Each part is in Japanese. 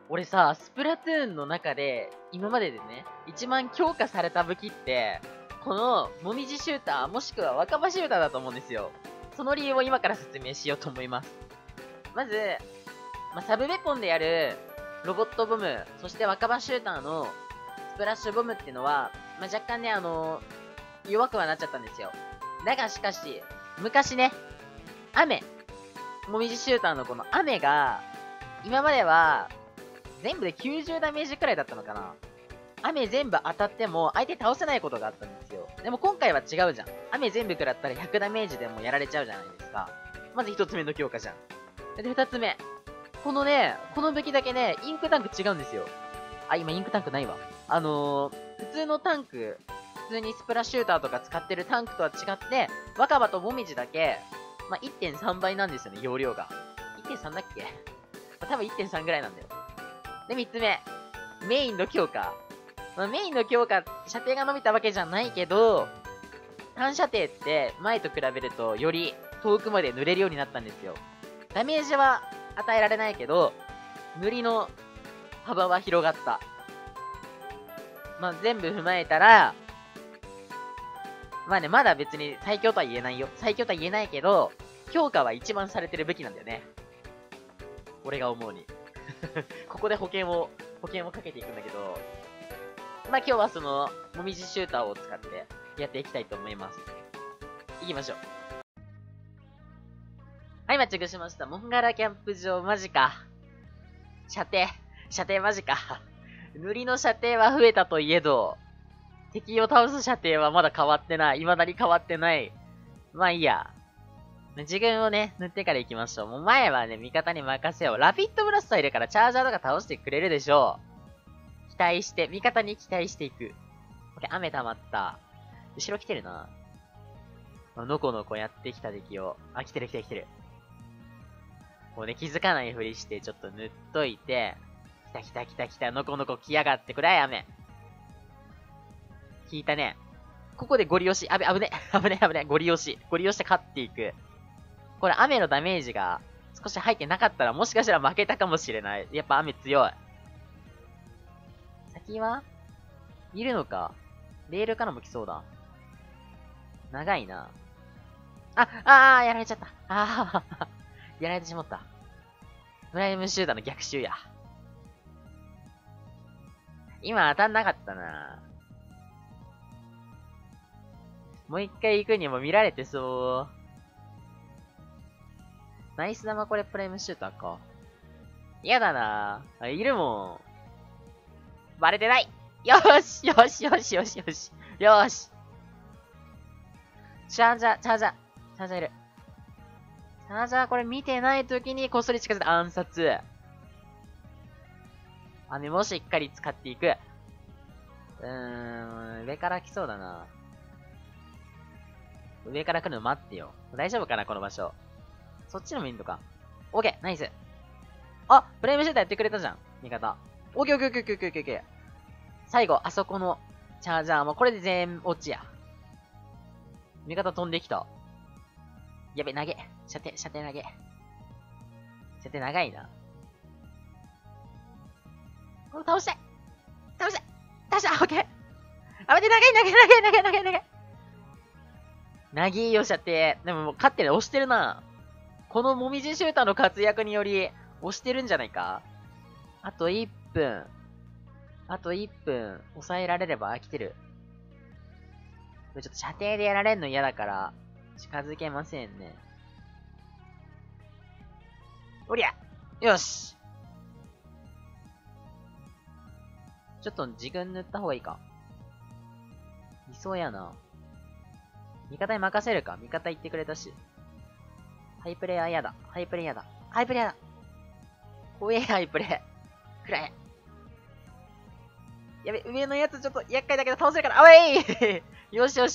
俺さ、スプラトゥーンの中で、今まででね、一番強化された武器って、この、もみじシューター、もしくは若葉シューターだと思うんですよ。その理由を今から説明しようと思います。まず、サブウェポンでやる、ロボットボム、そして若葉シューターの、スプラッシュボムっていうのは、若干ね、弱くはなっちゃったんですよ。だがしかし、昔ね、雨、もみじシューターのこの雨が、今までは、全部で90ダメージくらいだったのかな。雨全部当たっても相手倒せないことがあったんですよ。でも今回は違うじゃん。雨全部食らったら100ダメージでもやられちゃうじゃないですか。まず一つ目の強化じゃん。で、二つ目。この武器だけね、インクタンク違うんですよ。あ、今インクタンクないわ。普通のタンク、普通にスプラシューターとか使ってるタンクとは違って、若葉ともみじだけ、1.3 倍なんですよね、容量が。1.3 だっけ多分 1.3 ぐらいなんだよ。で、三つ目。メインの強化。メインの強化、射程が伸びたわけじゃないけど、単射程って前と比べるとより遠くまで塗れるようになったんですよ。ダメージは与えられないけど、塗りの幅は広がった。全部踏まえたら、まだ別に最強とは言えないよ。最強とは言えないけど、強化は一番されてる武器なんだよね。俺が思うに。ここで保険をかけていくんだけど、今日はその、もみじシューターを使ってやっていきたいと思います。行きましょう。はい、着しました。モンガラキャンプ場、マジか。射程マジか。塗りの射程は増えたといえど、敵を倒す射程はまだ変わってない。未だに変わってない。いいや。自分をね、塗ってから行きましょう。もう前はね、味方に任せよう。ラピッドブラスターいるからチャージャーとか倒してくれるでしょう。味方に期待していく。オッケー、雨溜まった。後ろ来てるな。のこのこやってきた敵を。来てる。もうね、気づかないふりして、ちょっと塗っといて、来た、のこのこ来やがってくらい雨。引いたね。ここでゴリ押し。危ね。ゴリ押して勝っていく。これ雨のダメージが少し入ってなかったらもしかしたら負けたかもしれない。やっぱ雨強い。先はいるのか。レールからも来そうだ。長いな。やられちゃった。やられてしまった。プライムシューターの逆襲や。今当たんなかったな。もう一回行くにも見られてそう。ナイス玉これプライムシューターか。嫌だな。いるもん。バレてない。よーし。チャージャーいる。チャージャーこれ見てないときにこっそり近づいて暗殺。雨もしっかり使っていく。上から来そうだな。上から来るの待ってよ。大丈夫かなこの場所。そっちのもいいのか。オッケー、ナイス。プライムシューターやってくれたじゃん。味方。オッケー。最後、あそこのチャージャーもこれで全落ちや。味方飛んできた。やべ、投げ。射程投げ。射程長いな。倒したオッケー。待って、投げ。投げよ、射程。でももう勝ってる、押してるな。このもみじシューターの活躍により、押してるんじゃないか。あと1分。抑えられれば来てる。ちょっと射程でやられんの嫌だから、近づけませんね。おりゃよしちょっと自分塗った方がいいか。いそうやな。味方に任せるか。味方言ってくれたし。ハイプレイヤーやだ。怖え、ハイプレイ。くらえ。やべ、上のやつちょっと厄介だけど倒せるから。よし。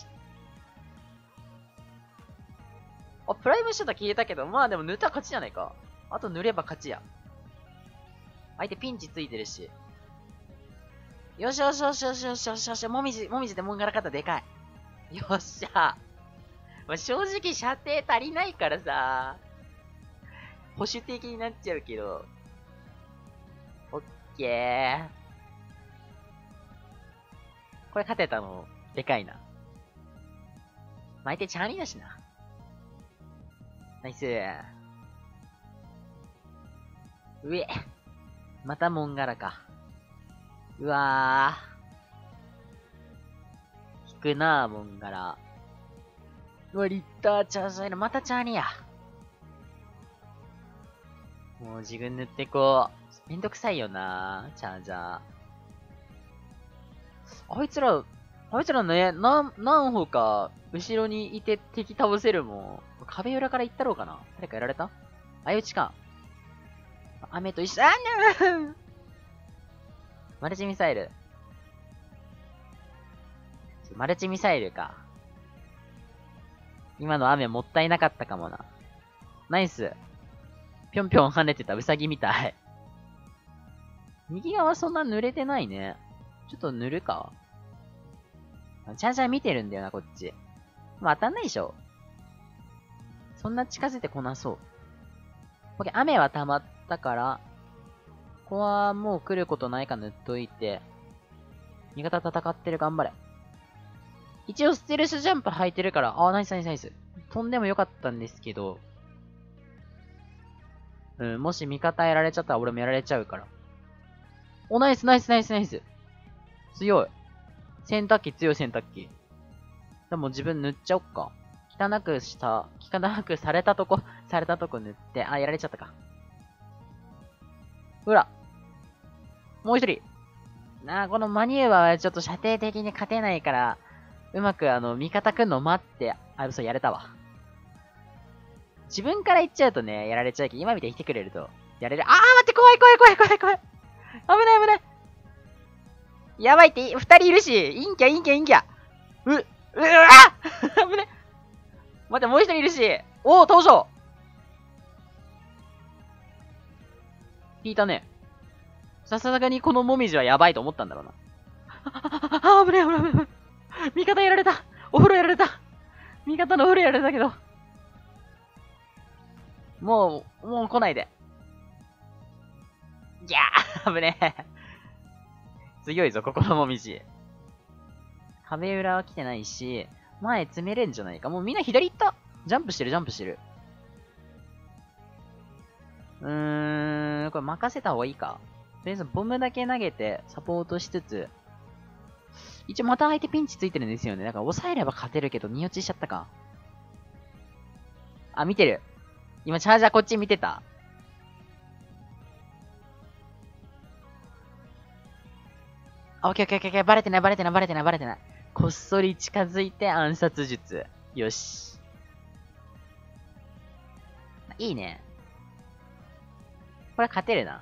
プライムシューター消えたけど、でも塗ったら勝ちじゃないか。あと塗れば勝ちや。相手ピンチついてるし。よし。もみじでもんがらかったでかい。よっしゃ。正直射程足りないからさ。保守的になっちゃうけど。 オッケー。これ勝てたの、でかいな。相手チャーミーだしな。ナイス。上。またモンガラか。うわぁ。引くなぁ、モンガラ。うわ、リッターチャージャイの、またチャーニーや。もう自分塗ってこう。めんどくさいよなぁ、チャージャー。あいつらね、何歩か、後ろにいて敵倒せるもん。壁裏から行ったろうかな。誰かやられた？相打ちか。雨と一緒、マルチミサイル。マルチミサイルか。今の雨もったいなかったかもな。ナイス。ぴょんぴょん跳ねてたウサギみたい。右側そんな濡れてないね。ちょっと塗るか。ちゃんちゃん見てるんだよな、こっち。まあ当たんないでしょ。そんな近づいてこなそう。オッケー、雨は溜まったから、ここはもう来ることないか塗っといて、味方戦ってる、頑張れ。一応ステルスジャンプ履いてるから、ナイスナイスナイス。飛んでもよかったんですけど、もし味方やられちゃったら俺もやられちゃうから。ナイスナイスナイスナイス。強い。洗濯機強い洗濯機。でも自分塗っちゃおっか。汚くされたとこ塗って、やられちゃったか。ほら。もう一人。このマニューバーはちょっと射程的に勝てないから、うまく味方くんの待って、嘘やれたわ。自分から行っちゃうとね、やられちゃうけど、今みたいに来てくれると、やれる。待って、怖い。危ない。やばいって、二人いるし、陰キャ。危ね。待って、もう一人いるし。登場。引いたね。さすがにこのもみじはやばいと思ったんだろうな。危ね。味方やられた。お風呂やられた。味方のお風呂やられたけど。もう来ないで。いやー、危ねえ。強いぞ、ここのもみじ。壁裏は来てないし、前詰めれんじゃないか。もうみんな左行った。ジャンプしてる。これ任せた方がいいか。とりあえずボムだけ投げてサポートしつつ、一応また相手ピンチついてるんですよね。だから抑えれば勝てるけど、荷落ちしちゃったか。見てる。今チャージャーこっち見てた。オッケー。バレてない。こっそり近づいて暗殺術。よし。いいね。これ勝てるな。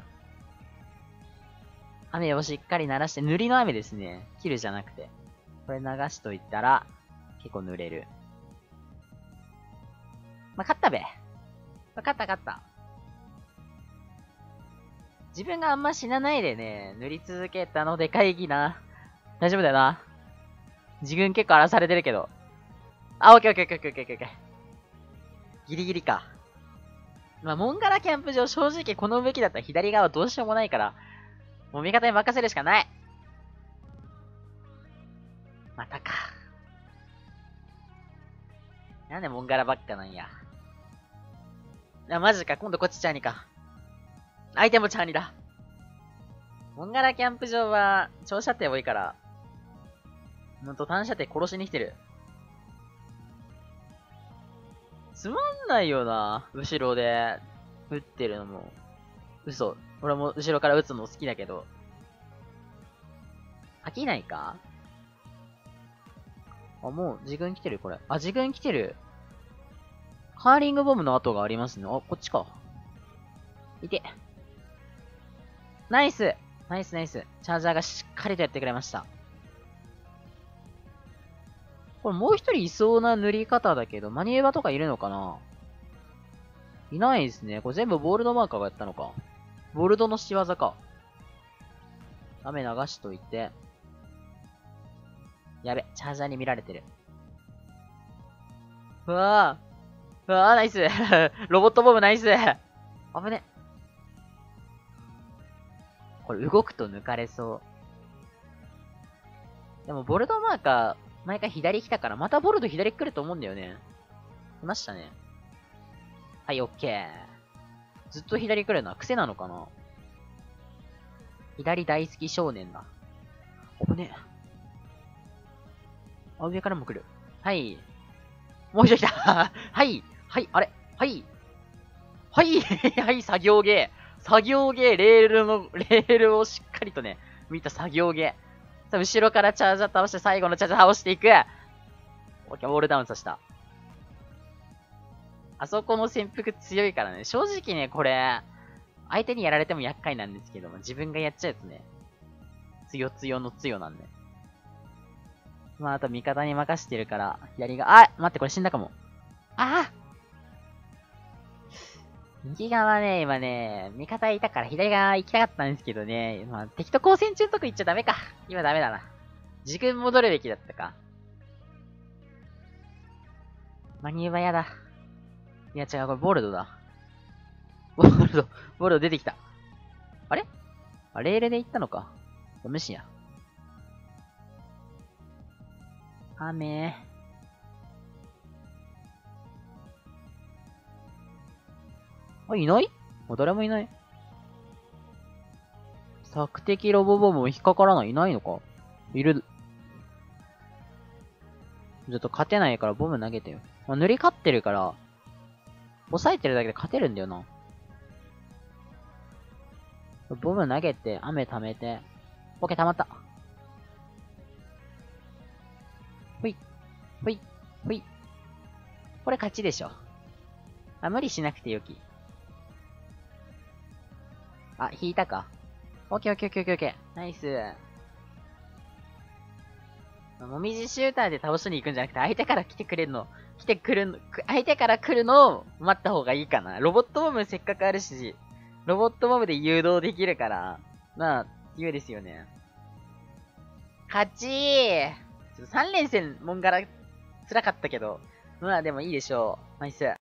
雨をしっかり鳴らして、塗りの雨ですね。切るじゃなくて。これ流しといたら、結構塗れる。勝ったべ。勝った。自分があんま死なないでね、塗り続けたのでかいぎな。大丈夫だよな。自分結構荒らされてるけど。オッケー。ギリギリか。モンガラキャンプ場、正直この武器だったら左側どうしようもないから、もう味方に任せるしかない。またか。なんでモンガラばっかなんや。マジか、今度こっちチャーニか。相手もチャーニだ。モンガラキャンプ場は、長射程多いから、短射程殺しに来てる。つまんないよな。後ろで、撃ってるのも。嘘。俺も後ろから撃つの好きだけど。飽きないか？もう自軍来てるこれ。自軍来てる。カーリングボムの跡がありますね。こっちか。いて。ナイス。チャージャーがしっかりとやってくれました。これもう一人いそうな塗り方だけど、マニューバとかいるのかないないですね。これ全部ボールドマーカーがやったのか。ボルドの仕業か。雨流しといて。やべ、チャージャーに見られてる。ナイスロボットボムナイス危ね。 これ動くと抜かれそう。でも、ボルドマーカー、毎回左来たから、またボルド左来ると思うんだよね。来ましたね。はい、オッケー。ずっと左来るのは癖なのかな。左大好き少年だ。おぶね。あ、上からも来る。はい。もう一人来たはい。はい、あれはい。はいはい、作業芸。作業芸、レールをしっかりとね、見た作業芸。さあ、後ろからチャージャー倒して、最後のチャージャー倒していく。オッケー、ウォールダウンさせた。あそこの潜伏強いからね、正直ね、これ、相手にやられても厄介なんですけども、自分がやっちゃうとね、強強の強なんで。まあ、あと味方に任してるから、左が、あ待って、これ死んだかも。ああ右側ね、今ね、味方いたから左側行きたかったんですけどね、まあ、敵と交戦中のとこ行っちゃダメか。今ダメだな。時空戻るべきだったか。マニューバーやだ。いや違う、これボルドだ。ボルド、ボルド出てきた。あれレールで行ったのか。無視や。雨。あ、いない誰もいない。索敵ロボボム引っかからない。いないのかいる。ちょっと勝てないからボム投げてよ。まあ、塗り勝ってるから、抑えてるだけで勝てるんだよな。ボム投げて、雨溜めて。オッケー溜まった。ほい。ほい。ほい。これ勝ちでしょ。あ、無理しなくてよき。あ、引いたか。オッケーオッケーオッケーオッケー。ナイス。もみじシューターで倒しに行くんじゃなくて、相手から来てくれるの、相手から来るのを待った方がいいかな。ロボットボムせっかくあるし、ロボットボムで誘導できるから、まあ、強いですよね。勝ちーちょっと3連戦、モンガラ、辛かったけど、まあでもいいでしょう。ナイス。